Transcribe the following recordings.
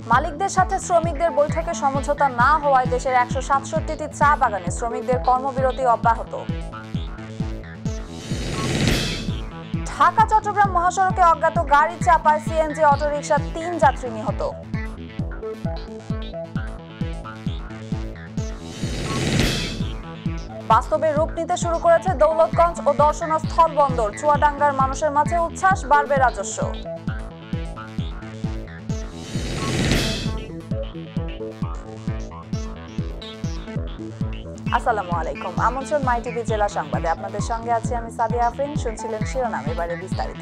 মালিকদের সাথে শ্রমিকদের বৈঠকে সমঝোতা না হওয়ায় দেশের ১৬৭টি চা বাগানে শ্রমিকদের কর্মবিরতি অব্যাহত। ঢাকা চট্টগ্রাম মহাসড়কে অজ্ঞাত গাড়ি চাপায় সিএনজি অটোরিকশার ৩ যাত্রী নিহত। বাস্তবে রূপ নিতে শুরু করেছে দৌলতগঞ্জ ও দর্শনা স্থল বন্দর। চুয়াডাঙ্গার মানুষের মাঝে উচ্ছ্বাস, বাড়বে রাজস্ব। আসসালামু আলাইকুম, আমন্ত্রণ মাই টিভি জেলা সংবাদে। আপনাদের সঙ্গে আছি আমি সাদিয়া আফরিন। শুনছিলেন শিরোনাম, এবারে বিস্তারিত।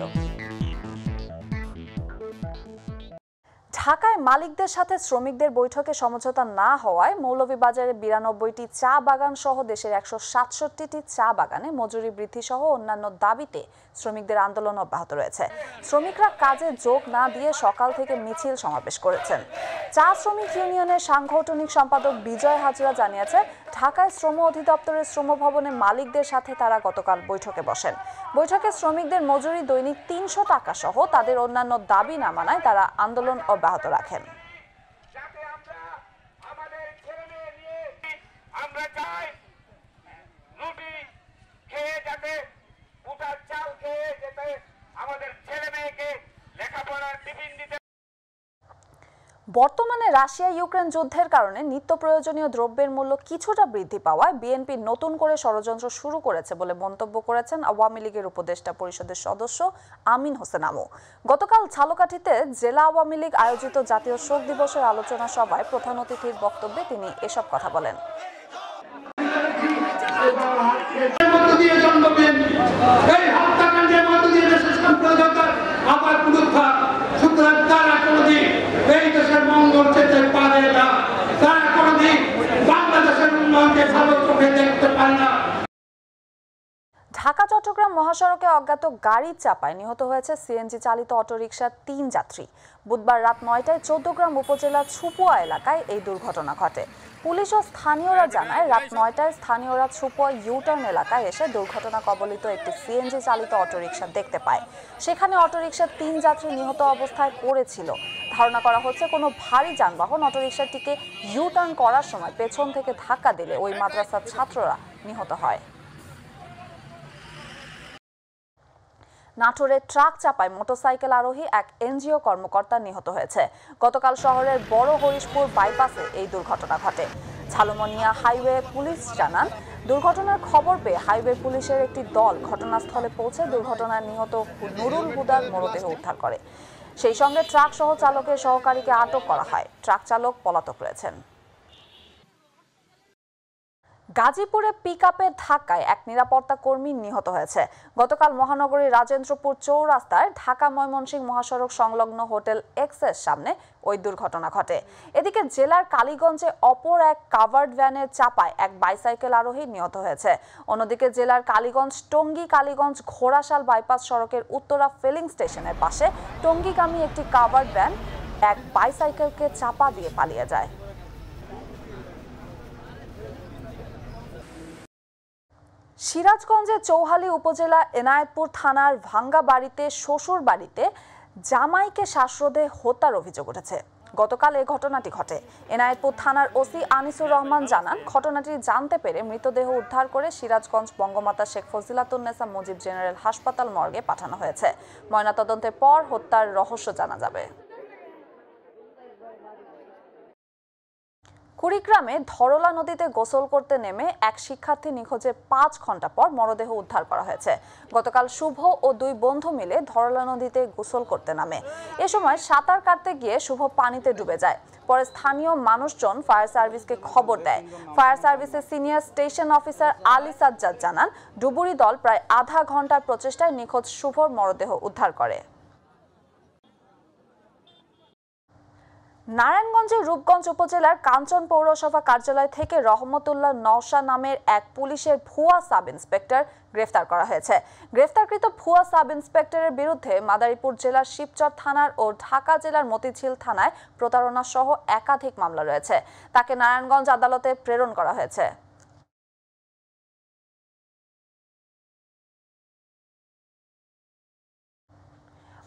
ঢাকায় মালিকদের সাথে শ্রমিকদের বৈঠকে সমঝোতা না হওয়ায় মৌলভীবাজারে ৯২টি চা বাগান সহ দেশের ১৬৭টি চা বাগানে মজুরি বৃদ্ধি সহ অন্যান্য দাবিতে শ্রমিকদের আন্দোলন অব্যাহত রয়েছে। শ্রমিকরা কাজে যোগ না দিয়ে সকাল থেকে মিছিল সমাবেশ করেছেন। চা শ্রমিক ইউনিয়নের সাংগঠনিক সম্পাদক বিজয় হাজরা জানিয়েছে, ঢাকায় শ্রম অধিদপ্তরের শ্রম ভবনে মালিকদের সাথে তারা গতকাল বৈঠকে বসেন। বৈঠকে শ্রমিকদের মজুরি দৈনিক ৩০০ টাকা সহ তাদের অন্যান্য দাবি না মানায় তারা আন্দোলন অব্যাহত রাখেন। বর্তমানে রাশিয়া ইউক্রেন যুদ্ধের কারণে নিত্য প্রয়োজনীয় দ্রব্যের মূল্য কিছুটা বৃদ্ধি পাওয়ায় বিএনপি নতুন করে ষড়যন্ত্র শুরু করেছে বলে মন্তব্য করেছেন আওয়ামী লীগের উপদেষ্টা পরিষদের সদস্য আমিন হোসেন আমু। গতকাল ঝালকাঠিতে জেলা আওয়ামী লীগ আয়োজিত জাতীয় শোক দিবসের আলোচনা সভায় প্রধান অতিথির বক্তব্যে তিনি এসব কথা বলেন। এই দেশের মঙ্গল চেতে পারে না, তারা কোনদিন বাংলাদেশের উন্নয়নকে ভালো চোখে দেখতে পারে না। ঢাকা চট্টগ্রাম মহাসড়কে অজ্ঞাত গাড়ি চাপায় নিহত হয়েছে সিএনজি চালিত অটোরিকশার ৩ যাত্রী। বুধবার রাত ৯টায় ১৪গ্রাম উপজেলার ছুপুয়া এলাকায় এই দুর্ঘটনা ঘটে। পুলিশ ও স্থানীয়রা জানায়, রাত ৯টায় স্থানীয়রা ছুপুয়া ইউটার্ন এলাকায় এসে দুর্ঘটনা কবলিত একটি সিএনজি চালিত অটোরিকশা দেখতে পায়। সেখানে অটোরিকশার ৩ যাত্রী নিহত অবস্থায় পড়েছিল। ধারণা করা হচ্ছে কোনো ভারী যানবাহন অটোরিকশাটিকে ইউটার্ন করার সময় পেছন থেকে ধাক্কা দিলে ওই মাদ্রাসার ছাত্ররা নিহত হয়। নাটোরে ট্রাক চাপায় মোটরসাইকেল আরোহী এক এনজিও কর্মকর্তা নিহত হয়েছে। গতকাল শহরের বড় হরিশপুর বাইপাসে এই দুর্ঘটনা ঘটে। ঝালমনিয়া হাইওয়ে পুলিশ জানান, দুর্ঘটনার খবর পেয়ে হাইওয়ে পুলিশের একটি দল ঘটনাস্থলে পৌঁছে দুর্ঘটনায় নিহত নুরুল হুদার মরদেহ উদ্ধার করে। সেই সঙ্গে ট্রাক সহ চালকের সহকারীকে আটক করা হয়। ট্রাক চালক পলাতক রয়েছেন। গাজীপুরে পিকআপের ধাক্কায় এক নিরাপত্তা কর্মী নিহত হয়েছে। গতকাল মহানগরীর রাজেন্দ্রপুর চৌরাস্তায় ঢাকা ময়মনসিংহ মহাসড়ক সংলগ্ন হোটেল এক্সের সামনে ওই দুর্ঘটনা ঘটে। এদিকে জেলার কালীগঞ্জে অপর এক কাভার্ড ভ্যানের চাপায় এক বাইসাইকেল আরোহী নিহত হয়েছে। অন্যদিকে জেলার কালীগঞ্জ টঙ্গী কালীগঞ্জ ঘোড়াশাল বাইপাস সড়কের উত্তরা ফিলিং স্টেশনের পাশে টঙ্গীগামী একটি কাভার্ড ভ্যান এক বাইসাইকেলকে চাপা দিয়ে পালিয়ে যায়। সিরাজগঞ্জের চৌহালি উপজেলা এনায়েতপুর থানার ভাঙ্গা বাড়িতে শ্বশুর বাড়িতে জামাইকে শ্বাসরোধে হত্যার অভিযোগ উঠেছে। গতকাল এই ঘটনাটি ঘটে। এনায়েতপুর থানার ওসি আনিসুর রহমান জানান, ঘটনাটি জানতে পেরে মৃতদেহ উদ্ধার করে সিরাজগঞ্জ বঙ্গমাতা শেখ ফজিলাতুন্নেসা মুজিব জেনারেল হাসপাতাল মর্গে পাঠানো হয়েছে। ময়নাতদন্তের পর হত্যার রহস্য জানা যাবে। কুড়িগ্রামে ধরলা নদীতে গোসল করতে নেমে এক শিক্ষার্থী নিখোঁজের ৫ ঘন্টা পর মরদেহ উদ্ধার করা হয়েছে। গতকাল শুভ ও ২ বন্ধু মিলে ধরলা নদীতে গোসল করতে নামে। এ সময় সাঁতার কাটতে গিয়ে শুভ পানিতে ডুবে যায়। পরে স্থানীয় মানুষজন ফায়ার সার্ভিসকে খবর দেয়। ফায়ার সার্ভিসের senior station officer Ali Sajjad জানান, ডুবুরি দল প্রায় আধা ঘন্টার প্রচেষ্টায় নিখোঁজ শুভর মরদেহ উদ্ধার করে। নারায়ণগঞ্জের রূপগঞ্জ উপজেলার কাঞ্চন পৌরসভা কার্যালয় থেকে রহমতুল্লাহ নওশা নামের এক পুলিশের ভুয়া সাব ইন্সপেক্টর গ্রেফতার করা হয়েছে। গ্রেফতারকৃত ভুয়া সাব ইন্সপেক্টরের বিরুদ্ধে মাদারীপুর জেলার শিবচর থানার ও ঢাকা জেলার মতিঝিল থানায় প্রতারণা সহ একাধিক মামলা রয়েছে। তাকে নারায়ণগঞ্জ আদালতে প্রেরণ করা হয়েছে।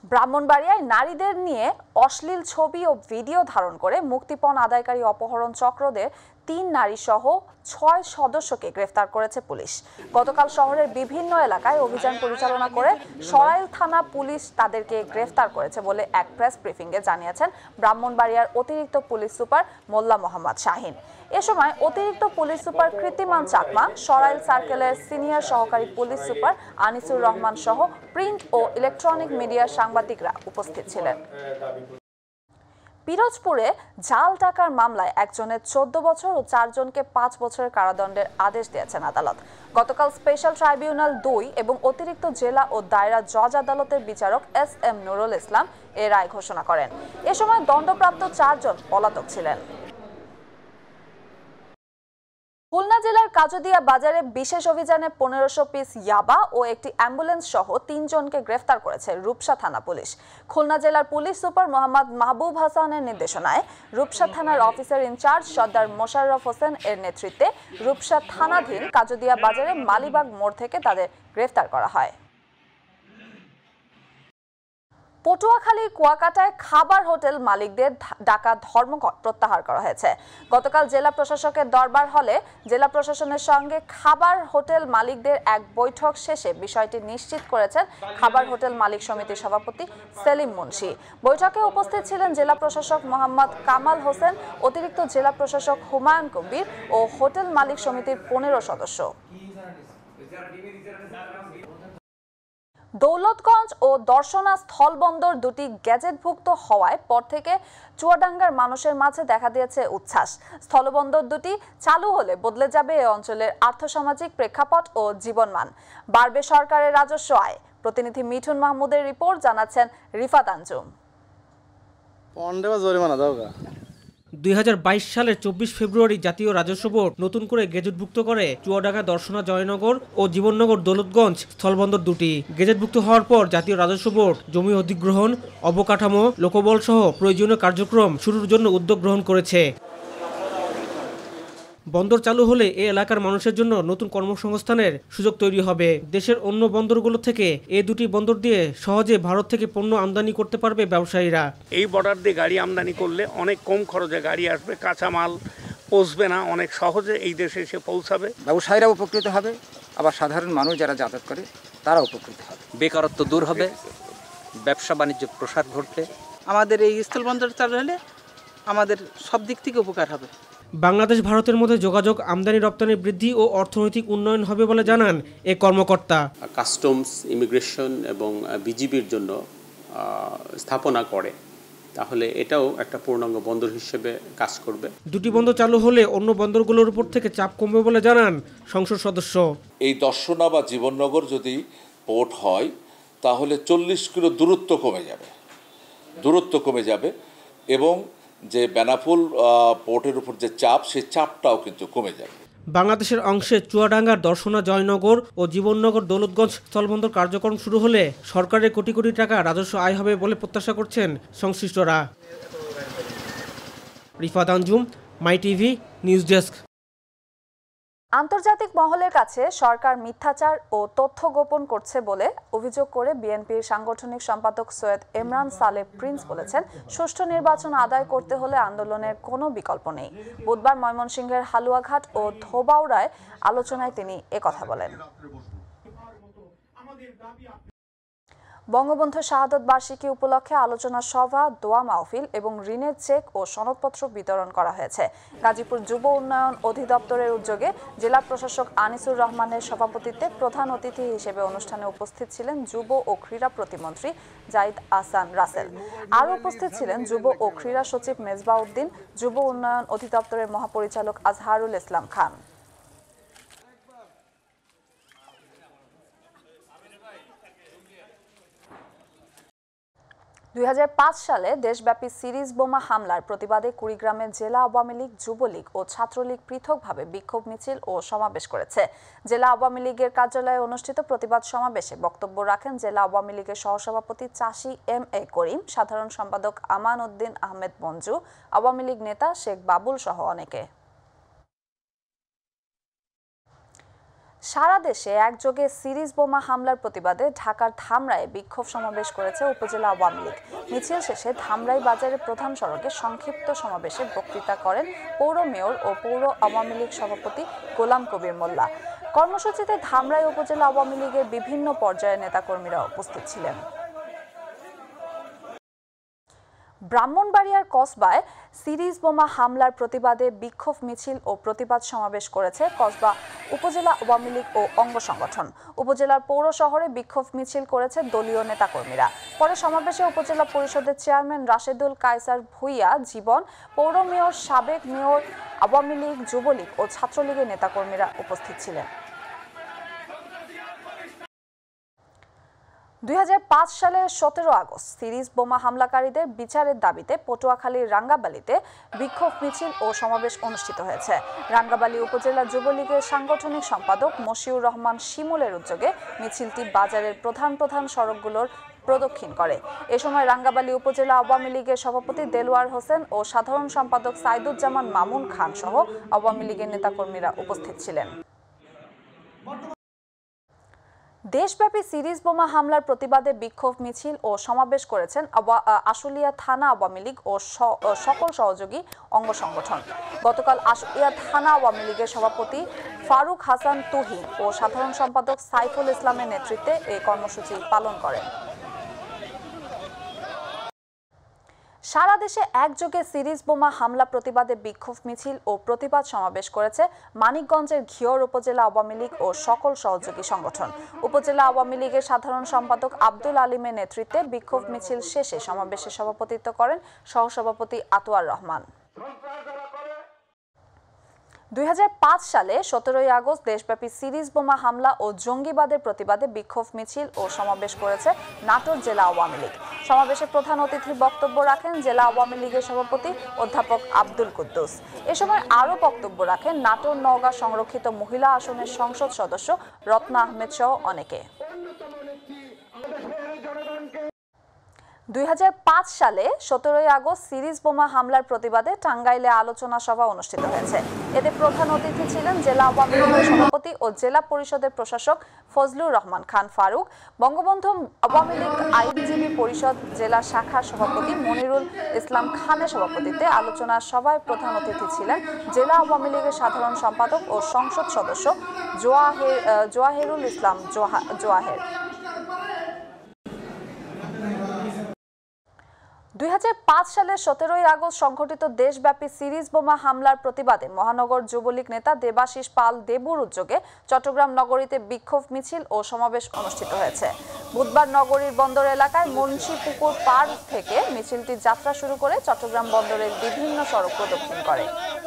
ব্রাহ্মণবাড়িয়ায় নারীদের নিয়ে অশ্লীল ছবি ও ভিডিও ধারণ করে মুক্তিপণ আদায়কারী অপহরণ চক্রদের 3 নারী সহ 6 সদস্যকে গ্রেফতার করেছে পুলিশ। গতকাল শহরের বিভিন্ন এলাকায় অভিযান পরিচালনা করে সরাইল থানা পুলিশ তাদেরকে গ্রেফতার করেছে বলে এক প্রেস ব্রিফিংয়ে জানিয়েছেন ব্রাহ্মণবাড়িয়ার অতিরিক্ত পুলিশ সুপার মোল্লা মোহাম্মদ শাহিন। এ সময় অতিরিক্ত পুলিশ সুপার কৃতিমান চাকমা, সরাইল সার্কেলের সিনিয়র সহকারী পুলিশ সুপার আনিসুর রহমান সহ প্রিন্ট ও ইলেকট্রনিক মিডিয়ার সাংবাদিকরা উপস্থিত ছিলেন। পিরোজপুরে জাল টাকার মামলায় একজনের 14 বছর ও 4 জনকে 5 বছরের কারাদণ্ডের আদেশ দিয়েছেন আদালত। গতকাল স্পেশাল ট্রাইব্যুনাল 2 এবং অতিরিক্ত জেলা ও দায়রা জজ আদালতের বিচারক SM নুরুল ইসলাম এ রায় ঘোষণা করেন। এ সময় দণ্ডপ্রাপ্ত 4 জন পলাতক ছিলেন। খুলনা জেলার কাজুদিয়া বাজারে বিশেষ অভিযানে 1500 পিস ইয়াবা ও একটি অ্যাম্বুলেন্স সহ 3 জনকে গ্রেফতার করেছে রূপসা থানা পুলিশ। খুলনা জেলার পুলিশ সুপার মোহাম্মদ মাহবুব হাসানের নির্দেশনায় রূপসা থানার অফিসার ইনচার্জ সর্দার মোশাররফ হোসেন এর নেতৃত্বে রূপসা থানাধীন কাজুদিয়া বাজারে মালিবাগ মোড় থেকে তাদের গ্রেফতার করা হয়। পটুয়াখালীর কুয়াকাটায় খাবার হোটেল মালিকদের ডাকা ধর্মঘট প্রত্যাহার করা হয়েছে। গতকাল জেলা প্রশাসকের দরবার হলে জেলা প্রশাসনের সঙ্গে খাবার হোটেল মালিকদের এক বৈঠক শেষে বিষয়টি নিশ্চিত করেছেন খাবার হোটেল মালিক সমিতির সভাপতি সেলিম মুন্সি। বৈঠকে উপস্থিত ছিলেন জেলা প্রশাসক মোহাম্মদ কামাল হোসেন, অতিরিক্ত জেলা প্রশাসক হুমায়ুন কবির ও হোটেল মালিক সমিতির 15 সদস্য। দৌলতগঞ্জ ও দর্শনা স্থলবন্দর দুটি গ্যাজেটভুক্ত হওয়ায় পর থেকে চুয়াডাঙ্গার মানুষের মাঝে দেখা দিয়েছে উচ্ছ্বাস। স্থলবন্দর দুটি চালু হলে বদলে যাবে এ অঞ্চলের আর্থসামাজিক প্রেক্ষাপট ও জীবনমান, বাড়বে সরকারের রাজস্ব আয়। প্রতিনিধি মিঠুন মাহমুদের রিপোর্ট, জানাচ্ছেন রিফাত আঞ্জুম। 2022 সালের 24 ফেব্রুয়ারি জাতীয় রাজস্ব বোর্ড নতুন করে গেজেটভুক্ত করে চুয়াডাঙ্গা, দর্শনা, জয়নগর ও জীবননগর দৌলতগঞ্জ স্থলবন্দর দুটি। গেজেটভুক্ত হওয়ার পর জাতীয় রাজস্ব বোর্ড জমি অধিগ্রহণ, অবকাঠামো, লোকবল সহ প্রয়োজনীয় কার্যক্রম শুরুর জন্য উদ্যোগ গ্রহণ করেছে। বন্দর চালু হলে এই এলাকার মানুষের জন্য নতুন কর্মসংস্থানের সুযোগ তৈরি হবে। দেশের অন্য বন্দরগুলো থেকে এই দুটি বন্দর দিয়ে সহজে ভারত থেকে পণ্য আমদানি করতে পারবে ব্যবসায়ীরা। এই বর্ডার দিয়ে গাড়ি আমদানি করলে অনেক কম খরচে গাড়ি আসবে, কাঁচামাল পৌঁছবে না, অনেক সহজে এই দেশে এসে পৌঁছাবে। ব্যবসায়ীরা উপকৃত হবে, আবার সাধারণ মানুষ যারা যাতায়াত করে তারা উপকৃত হবে। বেকারত্ব দূর হবে, ব্যবসা বাণিজ্য প্রসার ঘটবে। আমাদের এই স্থলবন্দর চালু হলে আমাদের সব দিক থেকে উপকার হবে। বাংলাদেশ ভারতের মধ্যে যোগাযোগ, আমদানি রপ্তানি বৃদ্ধি ও অর্থনৈতিক উন্নয়ন হবে বলে জানান এ কর্মকর্তা। কাস্টমস, ইমিগ্রেশন এবং বিজিবির জন্য স্থাপনা করে, তাহলে এটাও একটা পূর্ণাঙ্গ বন্দর হিসেবে কাজ করবে। দুটি বন্দর চালু হলে অন্য বন্দরগুলোর উপর থেকে চাপ কমবে বলে জানান সংসদ সদস্য। এই দর্শনা বা জীবননগর যদি পোর্ট হয় তাহলে 40 কিলো দূরত্ব কমে যাবে এবং যে বেনাপোল পোর্টের উপর যে চাপ, সেই চাপটাও কিন্তু কমে যাবে। বাংলাদেশের অংশে চুয়াডাঙ্গার দর্শনা, জয়নগর ও জীবননগর দৌলতগঞ্জ স্থলবন্দর কার্যক্রম শুরু হলে সরকারের কোটি কোটি টাকা রাজস্ব আয় হবে বলে প্রত্যাশা করছেন সংশ্লিষ্টরা। Rifat Anjum, My TV news desk. আন্তর্জাতিক মহলের কাছে সরকার মিথ্যাচার ও তথ্য গোপন করছে বলে অভিযোগ করে বিএনপির সাংগঠনিক সম্পাদক সৈয়দ ইমরান সালেহ প্রিন্স বলেছেন, সুষ্ঠু নির্বাচন আদায় করতে হলে আন্দোলনের কোনো বিকল্প নেই। বুধবার ময়মনসিংহের হালুয়াঘাট ও ধোবাউড়ায় আলোচনায় তিনি একথা বলেন। বঙ্গবন্ধু শাহাদত বার্ষিকী উপলক্ষে আলোচনা সভা, দোয়া মাহফিল এবং ঋণের চেক ও সনদপত্র বিতরণ করা হয়েছে। গাজীপুর যুব উন্নয়ন অধিদপ্তরের উদ্যোগে জেলা প্রশাসক আনিসুর রহমানের সভাপতিত্বে প্রধান অতিথি হিসেবে অনুষ্ঠানে উপস্থিত ছিলেন যুব ও ক্রীড়া প্রতিমন্ত্রী জাহিদ আহসান রাসেল। আরও উপস্থিত ছিলেন যুব ও ক্রীড়া সচিব মেজবাহ উদ্দিন, যুব উন্নয়ন অধিদপ্তরের মহাপরিচালক আজহারুল ইসলাম খান। 2005 সালে দেশব্যাপী সিরিজ বোমা হামলার প্রতিবাদে কুড়িগ্রামে জেলা আওয়ামী লীগ, যুবলীগ ও ছাত্রলীগ পৃথকভাবে বিক্ষোভ মিছিল ও সমাবেশ করেছে। জেলা আওয়ামী লীগের কার্যালয়ে অনুষ্ঠিত প্রতিবাদ সমাবেশে বক্তব্য রাখেন জেলা আওয়ামী লীগের সহসভাপতি চাষী MA করিম, সাধারণ সম্পাদক আমান উদ্দিন আহমেদ মঞ্জু, আওয়ামী লীগ নেতা শেখ বাবুল সহ অনেকে। সারা দেশে একযোগে সিরিজ বোমা হামলার প্রতিবাদে ঢাকার ধামরায়ে বিক্ষোভ সমাবেশ করেছে উপজেলা আওয়ামী লীগ। মিছিল শেষে ধামরাই বাজারের প্রধান সড়কে সংক্ষিপ্ত সমাবেশে বক্তৃতা করেন পৌর মেয়র ও পৌর আওয়ামী লীগ সভাপতি গোলাম কবির মোল্লা। কর্মসূচিতে ধামরাই উপজেলা আওয়ামী লীগের বিভিন্ন পর্যায়ের নেতাকর্মীরা উপস্থিত ছিলেন। ব্রাহ্মণবাড়িয়ার কসবায় সিরিজ বোমা হামলার প্রতিবাদে বিক্ষোভ মিছিল ও প্রতিবাদ সমাবেশ করেছে কসবা উপজেলা আওয়ামী লীগ ও অঙ্গ সংগঠন। উপজেলার পৌর শহরে বিক্ষোভ মিছিল করেছে দলীয় নেতাকর্মীরা। পরে সমাবেশে উপজেলা পরিষদের চেয়ারম্যান রাশেদুল কায়সার ভুইয়া জীবন, পৌর মেয়র, সাবেক মেয়র, আওয়ামী লীগ, যুবলীগ ও ছাত্রলীগের নেতাকর্মীরা উপস্থিত ছিলেন। 2005 সালের 17 আগস্ট সিরিজ বোমা হামলাকারীদের বিচারের দাবিতে পটুয়াখালীর রাঙ্গাবালিতে বিক্ষোভ মিছিল ও সমাবেশ অনুষ্ঠিত হয়েছে। রাঙ্গাবালী উপজেলা যুবলীগের সাংগঠনিক সম্পাদক মশিউর রহমান শিমুলের উদ্যোগে মিছিলটি বাজারের প্রধান সড়কগুলোর প্রদক্ষিণ করে। এ সময় রাঙ্গাবালী উপজেলা আওয়ামী লীগের সভাপতি দেলোয়ার হোসেন ও সাধারণ সম্পাদক সাইদুজ্জামান মামুন খান সহ আওয়ামী লীগের নেতাকর্মীরা উপস্থিত ছিলেন। দেশব্যাপী সিরিজ বোমা হামলার প্রতিবাদে বিক্ষোভ মিছিল ও সমাবেশ করেছেন আশুলিয়া থানা আওয়ামী লীগ ও সকল সহযোগী অঙ্গ সংগঠন। গতকাল আশুলিয়া থানা আওয়ামী লীগের সভাপতি ফারুক হাসান তুহিন ও সাধারণ সম্পাদক সাইফুল ইসলামের নেতৃত্বে এই কর্মসূচি পালন করেন। সারা দেশে একযোগে সিরিজ বোমা হামলা প্রতিবাদে বিক্ষোভ মিছিল ও প্রতিবাদ সমাবেশ করেছে মানিকগঞ্জের ঘিওর উপজেলা আওয়ামী লীগ ও সকল সহযোগী সংগঠন। উপজেলা আওয়ামী লীগের সাধারণ সম্পাদক আব্দুল আলিমের নেতৃত্বে বিক্ষোভ মিছিল শেষে সমাবেশে সভাপতিত্ব করেন সহসভাপতি আতোয়ার রহমান। 2005 সালে 17 আগস্ট দেশব্যাপী সিরিজ বোমা হামলা ও জঙ্গিবাদের প্রতিবাদে বিক্ষোভ মিছিল ও সমাবেশ করেছে নাটোর জেলা আওয়ামী লীগ। সমাবেশে প্রধান অতিথির বক্তব্য রাখেন জেলা আওয়ামী লীগের সভাপতি অধ্যাপক আব্দুল কুদ্দুস। এ সময় আরও বক্তব্য রাখেন নাটোর নওগাঁ সংরক্ষিত মহিলা আসনের সংসদ সদস্য রত্না আহমেদ সহ অনেকে। 2005 সালে 17 আগস্ট সিরিজ বোমা হামলার প্রতিবাদে টাঙ্গাইলে আলোচনা সভা অনুষ্ঠিত হয়েছে। এতে প্রধান অতিথি ছিলেন জেলা আওয়ামী লীগের সভাপতি ও জেলা পরিষদের প্রশাসক ফজলুর রহমান খান ফারুক, বঙ্গবন্ধু আওয়ামী লীগ আইনজীবী পরিষদ জেলা শাখার সভাপতি মনিরুল ইসলাম খানের সভাপতিত্বে আলোচনা সভায় প্রধান অতিথি ছিলেন জেলা আওয়ামী লীগের সাধারণ সম্পাদক ও সংসদ সদস্য জোয়াহেরুল ইসলাম জোয়াহের। 2005 সালের 17 আগস্ট সংঘটিত দেশব্যাপী সিরিজ বোমা হামলার প্রতিবাদে মহানগর যুবলীগ নেতা দেবাশিস পাল দেবুর উদ্যোগে চট্টগ্রাম নগরীতে বিক্ষোভ মিছিল ও সমাবেশ অনুষ্ঠিত হয়েছে। বুধবার নগরীর বন্দর এলাকায় মুন্সিপুকুর পার থেকে মিছিলটি যাত্রা শুরু করে চট্টগ্রাম বন্দরের বিভিন্ন সড়ক প্রদক্ষিণ করে।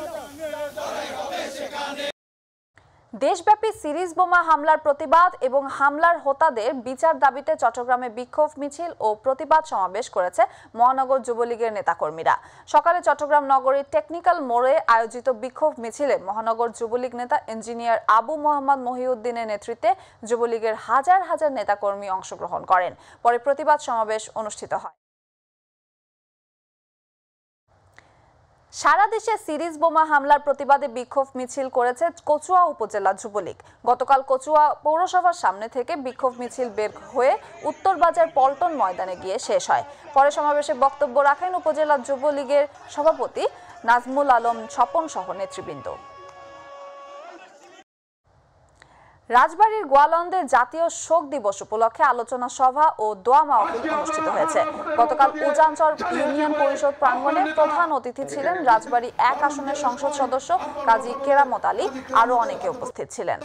দেশব্যাপী সিরিজ বোমা হামলার প্রতিবাদ এবং হামলার হোতাদের বিচার দাবিতে চট্টগ্রামে বিক্ষোভ মিছিল ও প্রতিবাদ সমাবেশ করেছে মহানগর যুবলীগের নেতাকর্মীরা। সকালে চট্টগ্রাম নগরীর টেকনিক্যাল মোড়ে আয়োজিত বিক্ষোভ মিছিলে মহানগর যুবলীগ নেতা ইঞ্জিনিয়ার আবু মোহাম্মদ মহিউদ্দিনের নেতৃত্বে যুবলীগের হাজার হাজার নেতাকর্মী অংশগ্রহণ করেন। পরে প্রতিবাদ সমাবেশ অনুষ্ঠিত হয়। সারা দেশে সিরিজ বোমা হামলার প্রতিবাদে বিক্ষোভ মিছিল করেছে কচুয়া উপজেলা যুবলীগ। গতকাল কচুয়া পৌরসভার সামনে থেকে বিক্ষোভ মিছিল বের হয়ে উত্তরবাজার পল্টন ময়দানে গিয়ে শেষ হয়। পরে সমাবেশে বক্তব্য রাখেন উপজেলা যুবলীগের সভাপতি নাজমুল আলম স্বপন সহ নেতৃবৃন্দ। রাজবাড়ীর গোয়ালন্দে জাতীয় শোক দিবস উপলক্ষে আলোচনা সভা ও দোয়া মাহফিল অনুষ্ঠিত হয়েছে। গতকাল উজানচর ইউনিয়ন পরিষদ প্রাঙ্গণে প্রধান অতিথি ছিলেন রাজবাড়ী 1 আসনের সংসদ সদস্য কাজী কেরামত আলী, আরো অনেকে উপস্থিত ছিলেন।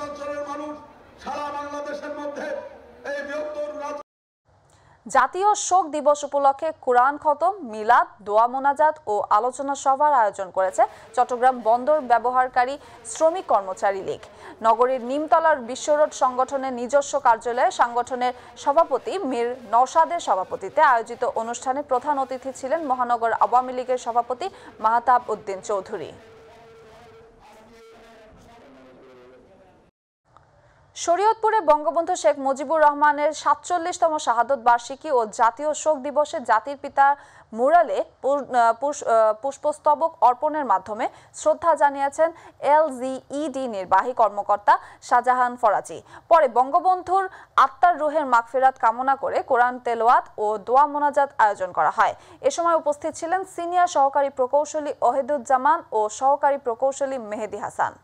জাতীয় শোক দিবস উপলক্ষে কুরআন খতম, মিলাদ, দোয়া মোনাজাত ও আলোচনা সভার আয়োজন করেছে চট্টগ্রাম বন্দর ব্যবহারকারী শ্রমিক কর্মচারী লীগ। নগরীর নিমতলার বিশ্বরোড সংগঠনের নিজস্ব কার্যালয়ে সংগঠনের সভাপতি মীর নওশাদের সভাপতিত্বে আয়োজিত অনুষ্ঠানে প্রধান অতিথি ছিলেন মহানগর আওয়ামী লীগের সভাপতি মাহতাব উদ্দিন চৌধুরী। শরীয়তপুরে বঙ্গবন্ধু শেখ মুজিবুর রহমানের ৪৭তম শাহাদত বার্ষিকী ও জাতীয় শোক দিবসে জাতির পিতা মুরালে পুষ্পস্তবক অর্পণের মাধ্যমে শ্রদ্ধা জানিয়েছেন LZED নির্বাহী কর্মকর্তা শাহজাহান ফরাজি। পরে বঙ্গবন্ধুর আত্মার রুহের মাগফিরাত কামনা করে কোরআন তেলাওয়াত ও দোয়া মোনাজাত আয়োজন করা হয়। এ সময় উপস্থিত ছিলেন সিনিয়র সহকারী প্রকৌশলী ওহিদুজ্জামান ও সহকারী প্রকৌশলী মেহেদি হাসান।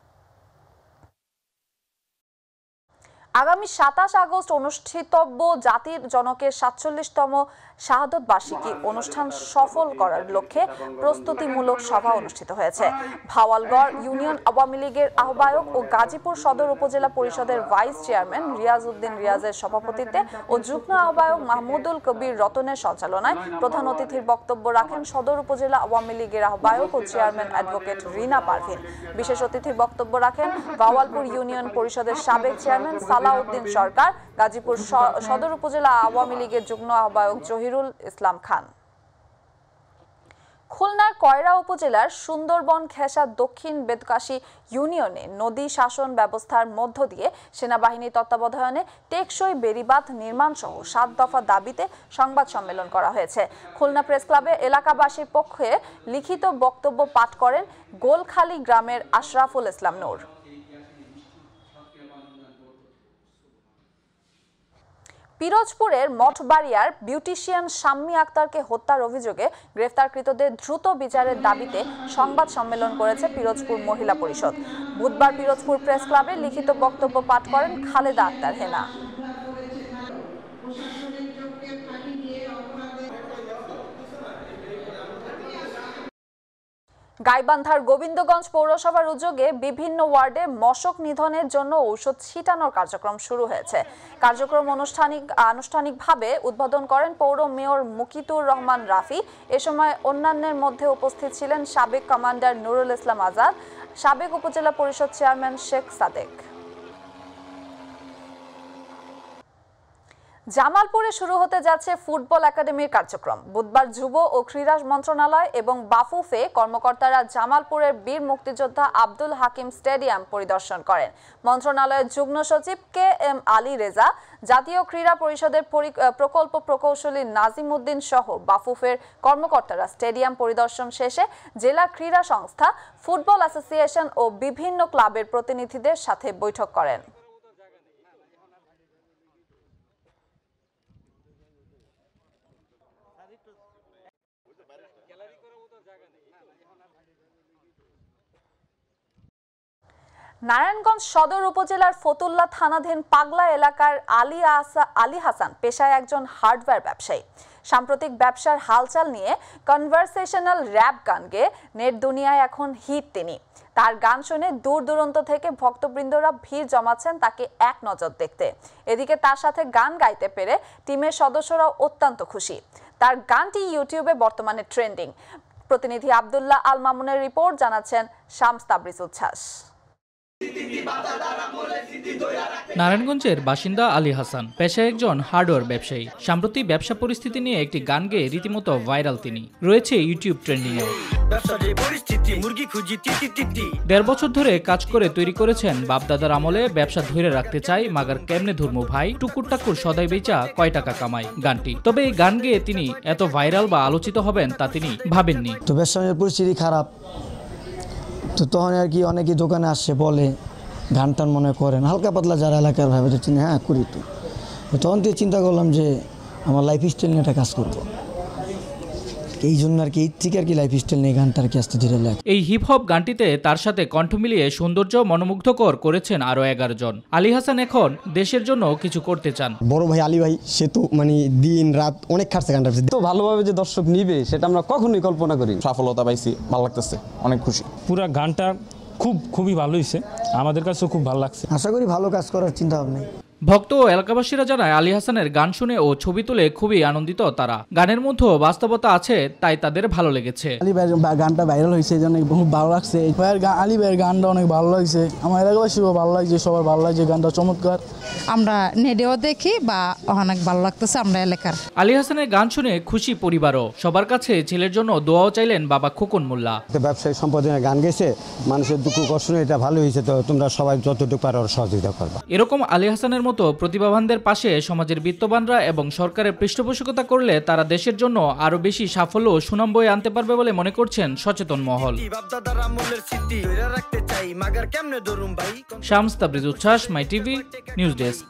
আগামী ২৭ আগস্ট অনুষ্ঠিতব্য জাতির জনকের ৪৭তম শাহাদত বার্ষিকী অনুষ্ঠান সফল করার লক্ষ্যে প্রস্তুতিমূলক সভা অনুষ্ঠিত হয়েছে। ভাওয়ালগড় ইউনিয়ন আওয়ামী লীগের আহ্বায়ক ও গাজীপুর সদর উপজেলা পরিষদের ভাইস চেয়ারম্যান রিয়াজ উদ্দিন রিয়াজের সভাপতিত্বে ও যুগ্ম আহ্বায়ক মাহমুদুল কবির রতনের সঞ্চালনায় প্রধান অতিথির বক্তব্য রাখেন সদর উপজেলা আওয়ামী লীগের আহ্বায়ক ও চেয়ারম্যান অ্যাডভোকেট রিনা পারভিন। বিশেষ অতিথির বক্তব্য রাখেন ভাওয়ালপুর ইউনিয়ন পরিষদের সাবেক চেয়ারম্যান সালাউদ্দিন সরকার, গাজীপুর সদর উপজেলা আওয়ামী লীগের যুগ্ম আহ্বায়ক জহিরুল ইসলাম খান। খুলনার কয়রা উপজেলার সুন্দরবন ঘেঁষা দক্ষিণ বেদকাশী ইউনিয়নে নদী শাসন ব্যবস্থার মধ্য দিয়ে সেনাবাহিনীর তত্ত্বাবধানে টেকসই বেড়িবাঁধ নির্মাণ সহ ৭ দফা দাবিতে সংবাদ সম্মেলন করা হয়েছে। খুলনা প্রেস ক্লাবে এলাকাবাসীর পক্ষে লিখিত বক্তব্য পাঠ করেন গোলখালী গ্রামের আশরাফুল ইসলাম নূর। পিরোজপুরের মঠবাড়িয়ার বিউটিশিয়ান শাম্মী আক্তারকে হত্যার অভিযোগে গ্রেফতারকৃতদের দ্রুত বিচারের দাবিতে সংবাদ সম্মেলন করেছে পিরোজপুর মহিলা পরিষদ। বুধবার পিরোজপুর প্রেস ক্লাবে লিখিত বক্তব্য পাঠ করেন খালেদা আক্তার হেনা। গাইবান্ধার গোবিন্দগঞ্জ পৌরসভার উদ্যোগে বিভিন্ন ওয়ার্ডে মশক নিধনের জন্য ঔষধ ছিটানোর কার্যক্রম শুরু হয়েছে। কার্যক্রম আনুষ্ঠানিকভাবে উদ্বোধন করেন পৌর মেয়র মুকিতুর রহমান রাফি। এ সময় অন্যান্যের মধ্যে উপস্থিত ছিলেন সাবেক কমান্ডার নুরুল ইসলাম আজাদ, সাবেক উপজেলা পরিষদ চেয়ারম্যান শেখ সাদেক। জামালপুরে শুরু হতে যাচ্ছে ফুটবল একাডেমির কার্যক্রম। বুধবার যুব ও ক্রীড়া মন্ত্রণালয় এবং বাফুফে কর্মকর্তারা জামালপুরের বীর মুক্তিযোদ্ধা আব্দুল হাকিম স্টেডিয়াম পরিদর্শন করেন। মন্ত্রণালয়ের যুগ্ম সচিব KM আলী রেজা, জাতীয় ক্রীড়া পরিষদের প্রকল্প প্রকৌশলী নাজিম উদ্দিন সহ বাফুফের কর্মকর্তারা স্টেডিয়াম পরিদর্শন শেষে জেলা ক্রীড়া সংস্থা, ফুটবল অ্যাসোসিয়েশন ও বিভিন্ন ক্লাবের প্রতিনিধিদের সাথে বৈঠক করেন। নারায়ণগঞ্জ সদর উপজেলার ফতুল্লা থানাধীন পাগলা এলাকার আলী হাসান পেশায় একজন হার্ডওয়্যার ব্যবসায়ী। সাম্প্রতিক ব্যবসার হালচাল নিয়ে কনভারসেশনাল র্যাপ গান গেয়ে নেট দুনিয়ায় এখন হিট তিনি। তার গান শুনে দূর দূরান্ত থেকে ভক্তবৃন্দরা ভিড় জমাচ্ছেন তাকে এক নজর দেখতে। এদিকে তার সাথে গান গাইতে পেরে টিমের সদস্যরা অত্যন্ত খুশি। তার গানটি ইউটিউবে বর্তমানে ট্রেন্ডিং। প্রতিনিধি আব্দুল্লাহ আল মামুনের রিপোর্ট, জানাচ্ছেন শামস তাবরিজ উচ্ছ্বাস। নারায়ণগঞ্জের বাসিন্দা আলী হাসান পেশায় একজন হার্ডওয়্যার ব্যবসায়ী। সাম্প্রতিক ব্যবসা পরিস্থিতি নিয়ে একটি গান গেয়ে রীতিমতো ভাইরাল তিনি, রয়েছে ইউটিউব ট্রেন্ডিংয়ে। ১.৫ বছর ধরে কাজ করে তৈরি করেছেন বাপদাদার আমলে ব্যবসা ধরে রাখতে চাই মাগার কেমনে ধর্ম ভাই, টুকুর টাকুর সদাই বেচা কয় টাকা কামাই গানটি। তবে এই গান গেয়ে তিনি এত ভাইরাল বা আলোচিত হবেন তা তিনি ভাবেননি। তো ব্যবসার পরিস্থিতি খারাপ, তো তখন আর কি অনেকে দোকানে আসছে বলে গান টান মনে করেন, হালকা পাতলা যারা এলাকার ভাবে চিনি, হ্যাঁ করি। তো তখন থেকে চিন্তা করলাম যে আমার লাইফ স্টাইল নিয়ে একটা কাজ করবো। এই জন্য আর কি এই থেকে আর কি লাইফ স্টাইল নিয়ে গানটা আর কি আসতে ধীরে লাগে। এই হিপ হপ গানটিতে তার সাথে কণ্ঠ মিলিয়ে সৌন্দর্য মনোমুগ্ধকর করেছেন আরো 11 জন। আলী হাসান এখন দেশের জন্য কিছু করতে চান। বড় ভাই আলী ভাই সে তো মানে দিন রাত অনেক খাটছে গানটা, তো ভালোভাবে যে দর্শক নিবে সেটা আমরা কখনোই কল্পনা করি। সফলতা পাইছি, ভালো লাগতেছে, অনেক খুশি। পুরো গানটা খুবই ভালো হয়েছে, আমাদের কাছেও খুব ভালো লাগছে। আশা করি ভালো কাজ করার চিন্তা ভাবনা। ভক্ত ও এলাকাবাসীরা জানায় আলী হাসানের গান শুনে ও ছবি তুলে খুবই আনন্দিত তারা। গানের মধ্যে বাস্তবতা আছে, তাই তাদের ভালো লেগেছে। আলী ভাইয়ের গানটা ভাইরাল হয়েছে, এই জন্য খুব ভালো লাগছে। আলী ভাইয়ের গানটা অনেক ভালো লাগছে, আমার এলাকাবাসীও ভালো লাগছে, সবার ভালো লাগছে, গানটা চমৎকার। আমরা নেটেও দেখি বা অনেক ভালো লাগতেছে আমরা এলাকার। আলী হাসানের গান শুনে খুশি পরিবারও। সবার কাছে ছেলের জন্য দোয়াও চাইলেন বাবা খোকন মোল্লা। ব্যবসায়ী সম্পাদনের গান গেছে, মানুষের দুঃখ কষ্ট এটা ভালো হয়েছে, তো তোমরা সবাই যতটুকু পারো সহযোগিতা করবা। এরকম আলী হাসানের মতো প্রতিভাবানদের পাশে সমাজের বিত্তবানরা এবং সরকারের পৃষ্ঠপোষকতা করলে তারা দেশের জন্য আরো বেশি সাফল্য ও সুনাম বয়ে আনতে পারবে বলে মনে করছেন সচেতন মহল। শামস তাবরিজ উচ্ছ্বাস, মাই টিভি নিউজ ডেস্ক।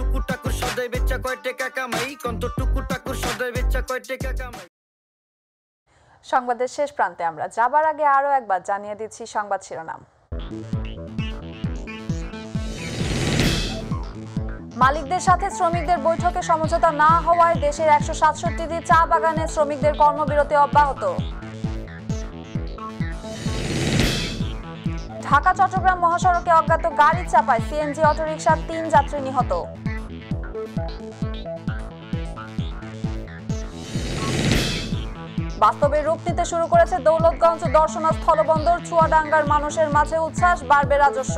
সংবাদের শেষ প্রান্তে আমরা যাবার আগে আরো একবার জানিয়ে দিচ্ছি সংবাদ শিরোনাম। মালিকদের সাথে শ্রমিকদের বৈঠকে সমঝোতা না হওয়ায় দেশের 167টি চা বাগানে শ্রমিকদের কর্মবিরতি অব্যাহত। ঢাকা চট্টগ্রাম মহাসড়কে অজ্ঞাত গাড়ি চাপায় সিএনজি অটোরিকশার 3 যাত্রী নিহত। বাস্তবে রূপ নিতে শুরু করেছে দৌলতগঞ্জ দর্শনা স্থলবন্দর। চুয়াডাঙ্গার মানুষের মাঝে উচ্ছ্বাস, বাড়বে রাজস্ব।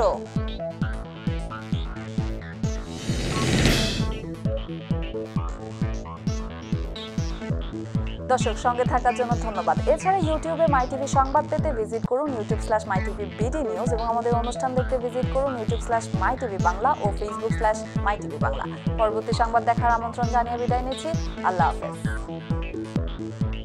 দর্শক, সঙ্গে থাকার জন্য ধন্যবাদ। এছাড়া ইউটিউবে মাই টিভি সংবাদ পেতে ভিজিট করুন youtube/mytvbd নিউজ এবং আমাদের অনুষ্ঠান দেখতে ভিজিট করুন youtube/mytv বাংলা ও facebook/mytv বাংলা। পরবর্তী সংবাদ দেখার আমন্ত্রণ জানিয়ে বিদায় নিচ্ছি। আল্লাহ হাফেজ।